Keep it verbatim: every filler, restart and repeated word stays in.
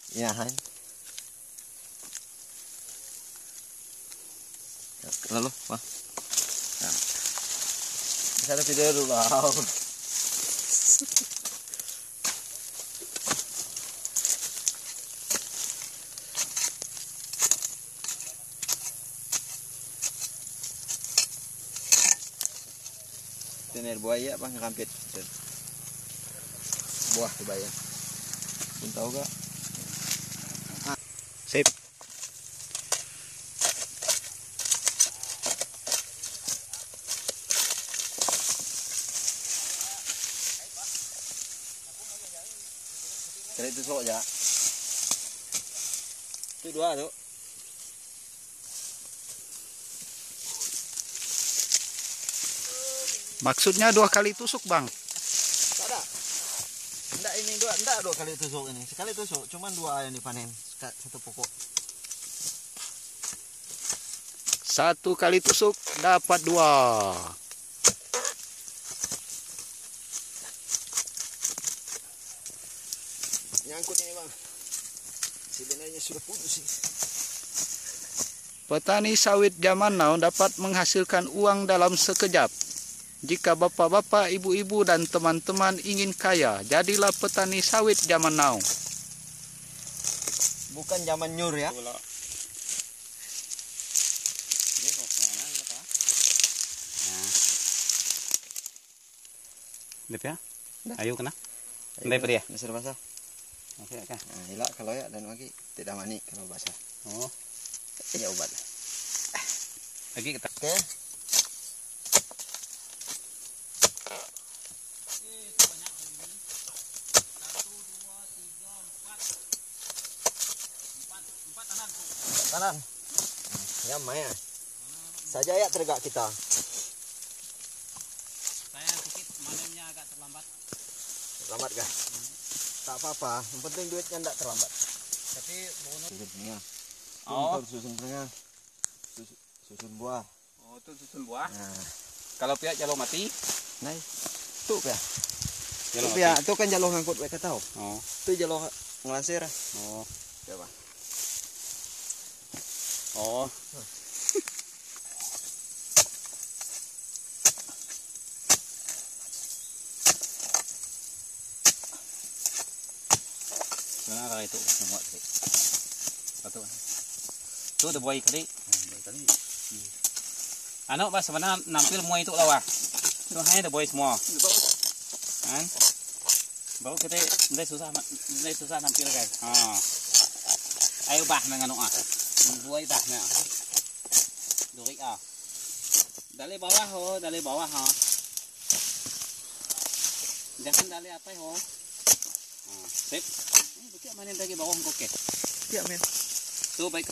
Ya, Han. Lalu, wah. Nah. Bisa ada video dulu, wow. Ini buaya apa ngerampit? Buah buaya. Pun tahu gak? Ah. Sip. Kali tusuk aja. Itu dua tuh. Maksudnya dua kali tusuk, Bang? Tak ada. Enggak ini dua, enggak dua kali tusuk ini. Sekali tusuk, cuman dua yang dipanen satu pokok. Satu kali tusuk dapat dua. Nyangkut ini, Bang. Si benarnya sudah putus ini. Petani sawit zaman now dapat menghasilkan uang dalam sekejap. Jika bapak-bapak, ibu-ibu, dan teman-teman ingin kaya, jadilah petani sawit zaman now. Bukan zaman nyur ya. Dep ya? Ayo kena. Ndai dia. Masih basah. Oke, oke. Nah, hilak kalau ya dan lagi tidak mani kalau basah. Oh. Ya obat. Lagi kita. Oke. Kanan. Ya, Maya. Saja ya tergak kita. Saya sedikit manennya agak terlambat. Terlambat kah? Hmm. Tak apa-apa, yang penting duitnya tidak terlambat. Tapi bonus. Susun tengah. Oh, susun tengah. Susun, susun buah. oh itu susun buah. Nah, Kalau pihak jalur mati, nah. Tuh ya. jalur Tuh mati. ya, itu kan jalur ngangkut mereka tahu. Oh, Itu jalur ngelansir. oh, Coba. oh. Mana itu semua tadi. Betul. Itu udah buai kali. Buai kali. Ano ba sebenarnya nampil semua itu lawa. Itu hanya udah buai semua. Kan? Baru kita ndai susah ndai susah nampil guys. Ha. Ayo bah nang ano ah. Buai bah na. Duri ah. Dali bawah ho, dali bawah ha. Jangan dali apa ho. Ah, sip. Ini bukit mana lagi bawah kok ke. Ya, men. Tuh baik.